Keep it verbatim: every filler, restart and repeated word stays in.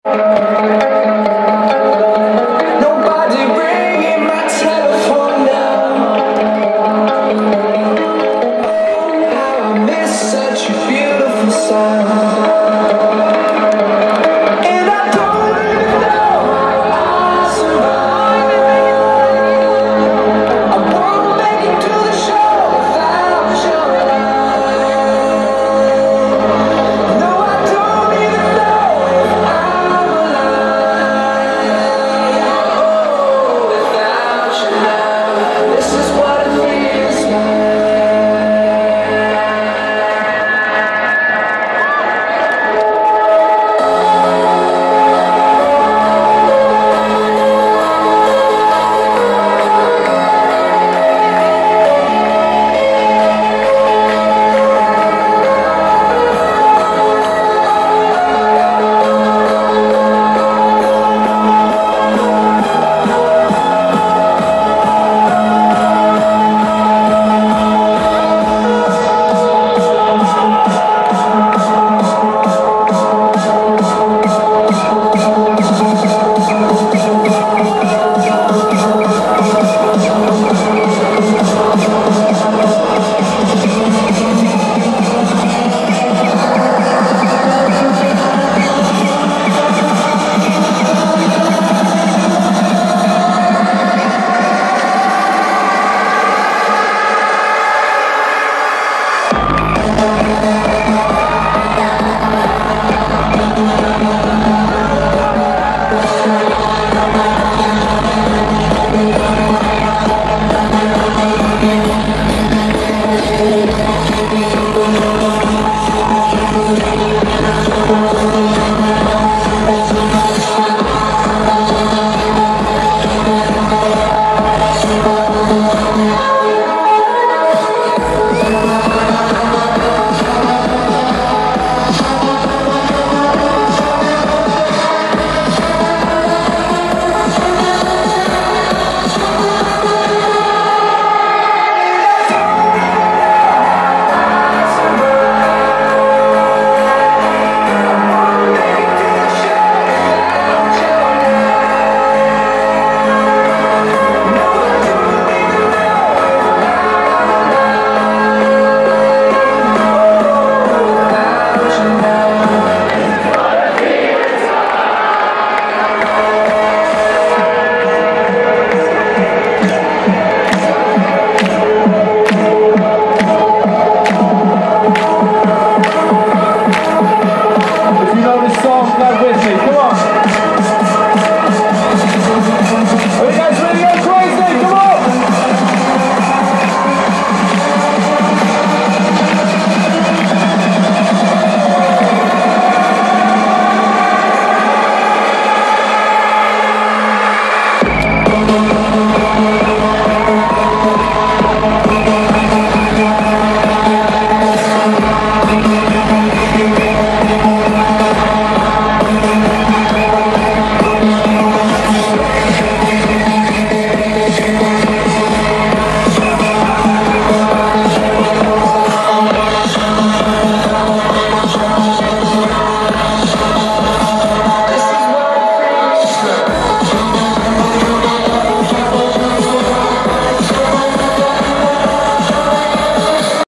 Nobody ringing my telephone now. How I miss such a beautiful sound. And I don't even know how I'll survive. I won't make it to the show without your light. No, I don't even know if I'm alive. Oh, without you now, this is what it feels like. Bye.